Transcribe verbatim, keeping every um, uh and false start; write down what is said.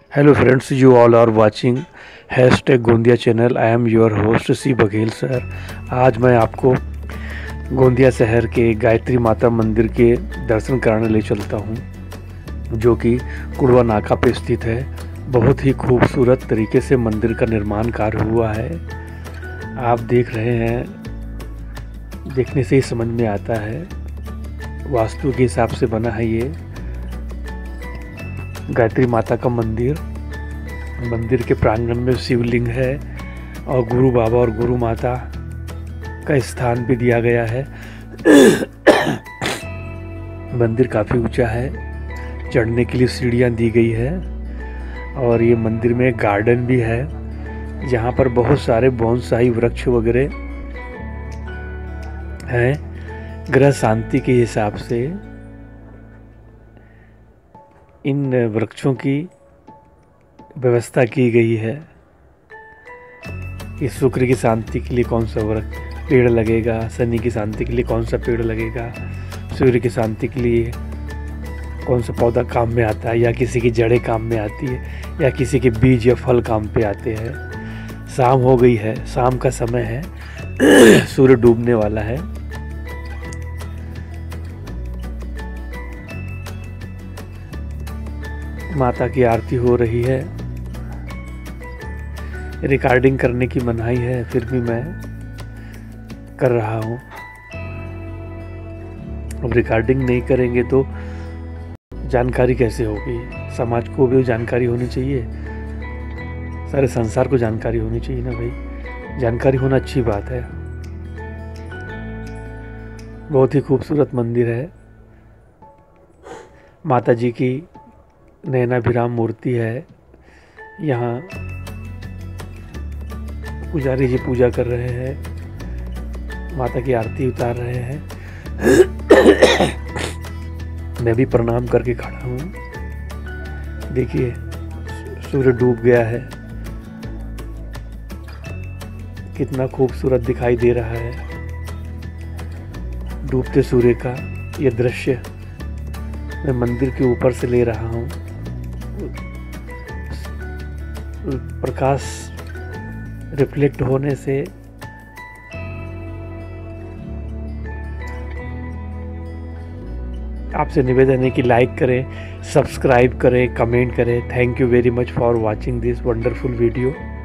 Hello friends, you all are watching hashtag Gondia channel. I am your host C Baghel sir. आज मैं आपको गोंदिया शहर के गायत्री माता मंदिर के दर्शन कराने ले चलता हूँ, जो कि कुड़वा नाका पे स्थित है। बहुत ही खूबसूरत तरीके से मंदिर का निर्माण कार्य हुआ है। आप देख रहे हैं, देखने से ही समझ में आता है वास्तु के हिसाब से बना है ये गायत्री माता का मंदिर। मंदिर के प्रांगण में शिवलिंग है और गुरु बाबा और गुरु माता का स्थान भी दिया गया है। मंदिर काफ़ी ऊंचा है, चढ़ने के लिए सीढ़ियां दी गई है और ये मंदिर में गार्डन भी है, जहाँ पर बहुत सारे बोनसाई वृक्ष वगैरह हैं। ग्रह शांति के हिसाब से इन वृक्षों की व्यवस्था की गई है कि शुक्र की शांति के लिए कौन सा वृक्ष पेड़ लगेगा, शनि की शांति के लिए कौन सा पेड़ लगेगा, सूर्य की शांति के लिए कौन सा पौधा काम में आता है, या किसी की जड़ें काम में आती है, या किसी के बीज या फल काम पे आते हैं। शाम हो गई है, शाम का समय है, सूर्य डूबने वाला है। माता की आरती हो रही है। रिकॉर्डिंग करने की मनाही है, फिर भी मैं कर रहा हूँ। अब रिकॉर्डिंग नहीं करेंगे तो जानकारी कैसे होगी? समाज को भी जानकारी होनी चाहिए, सारे संसार को जानकारी होनी चाहिए ना भाई। जानकारी होना अच्छी बात है। बहुत ही खूबसूरत मंदिर है। माता जी की नैनाभिराम मूर्ति है। यहाँ पुजारी जी पूजा कर रहे हैं, माता की आरती उतार रहे हैं। मैं भी प्रणाम करके खड़ा हूँ। देखिए, सूर्य डूब गया है, कितना खूबसूरत दिखाई दे रहा है डूबते सूर्य का यह दृश्य। मैं मंदिर के ऊपर से ले रहा हूँ। प्रकाश रिफ्लेक्ट होने से आपसे निवेदन है कि लाइक करें, सब्सक्राइब करें, कमेंट करें। Thank you very much for watching this wonderful video.